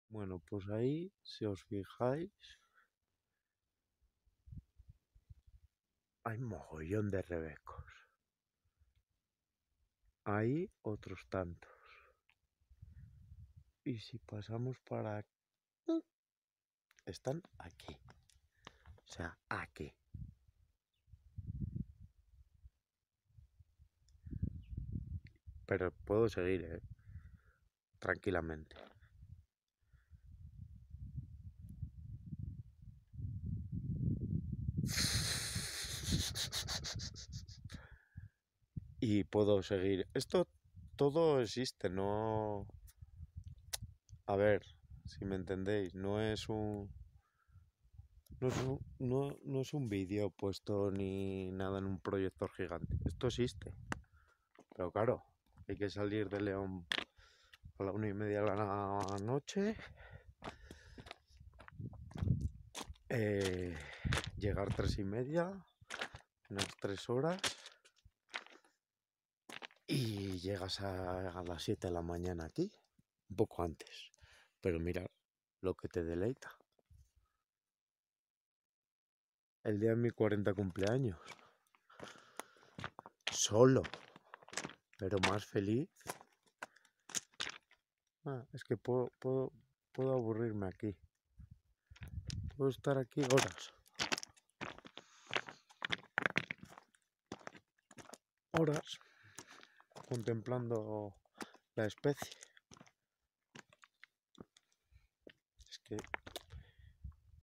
Bueno, pues ahí, si os fijáis, hay mogollón de rebecos. Ahí otros tantos. Y si pasamos para aquí, están aquí. O sea, aquí. Pero puedo seguir, tranquilamente. Y puedo seguir. Esto todo existe, no... A ver, si me entendéis, no es un... No es un vídeo puesto ni nada en un proyector gigante. Esto existe. Pero claro, hay que salir de León a la 1:30 de la noche. Llegar 3:30, unas 3 horas. Y llegas a las 7 de la mañana aquí, un poco antes. Pero mira lo que te deleita. El día de mi 40 cumpleaños. Solo, pero más feliz. Es que puedo aburrirme aquí. Puedo estar aquí horas. Horas contemplando la especie. Es que